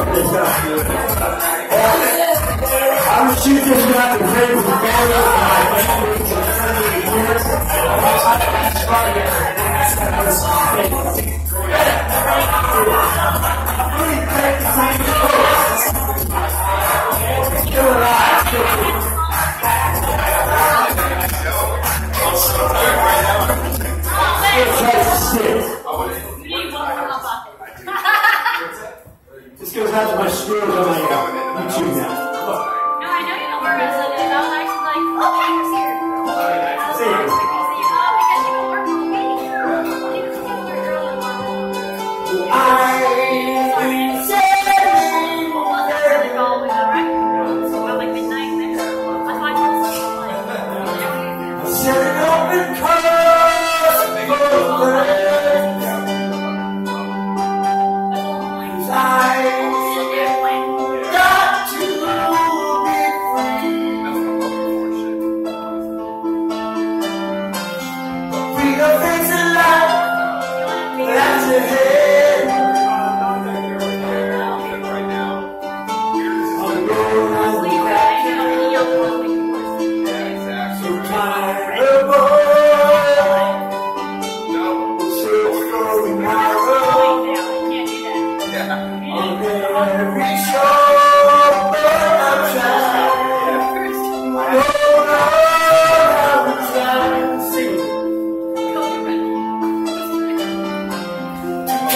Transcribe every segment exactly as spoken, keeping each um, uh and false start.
I was shooting this guy to pray with the family of my family for thirty years. Still alive. This goes out to my skills on my uh, YouTube now. No, I know you know where Reza is. I was actually like, oh, Packer's here. See you. Oh, because you don't work with me. You just take your girl and one. I've been sailing. Well, that's really cold, right? So about like midnight there. That's why I told you. Setting open cars for friends. I got to be free. Freedom is a life that's ahead. I'm going on the back so tired of boy. So going my road. On every show, but I'm trying. Oh, no, I'm trying to sing. To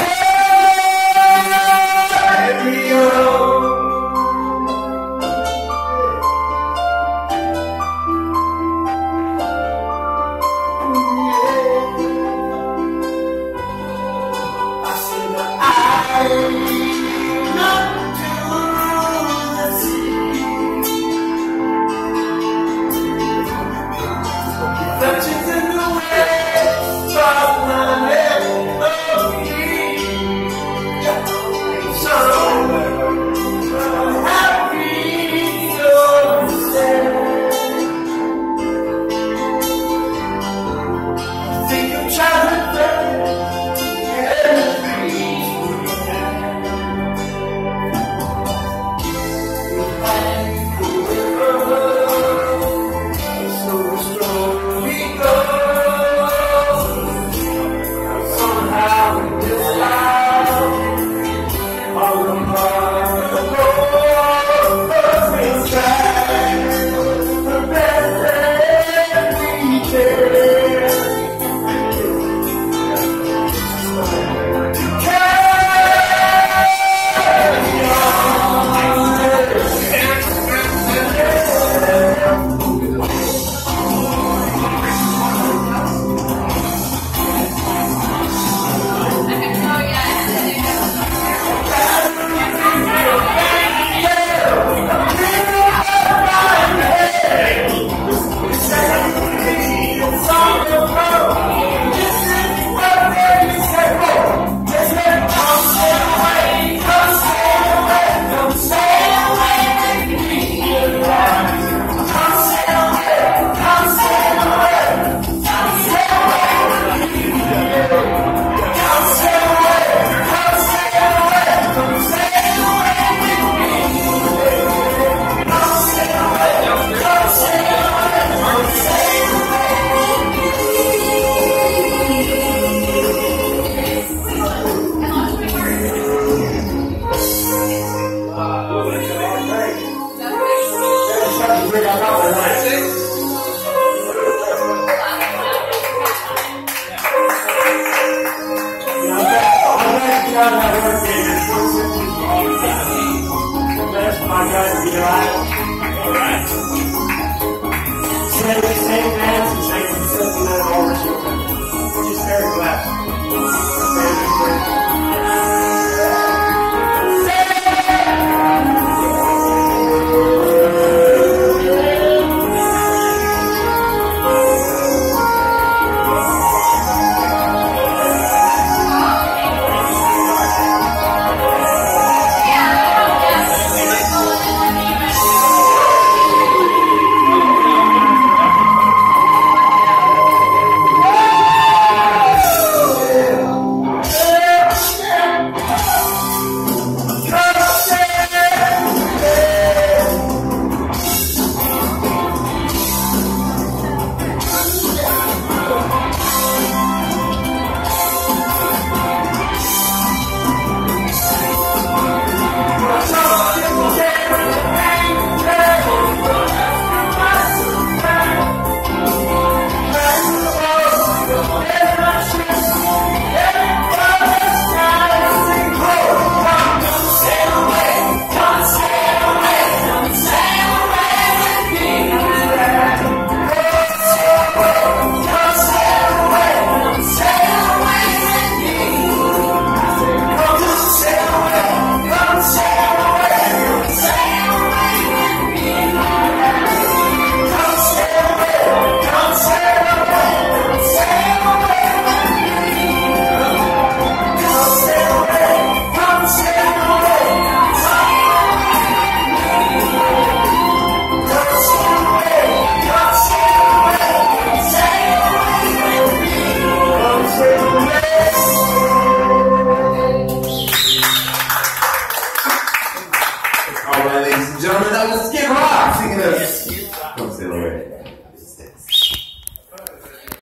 Alright, ladies and gentlemen, that was Skid Row singing us. Come sail away.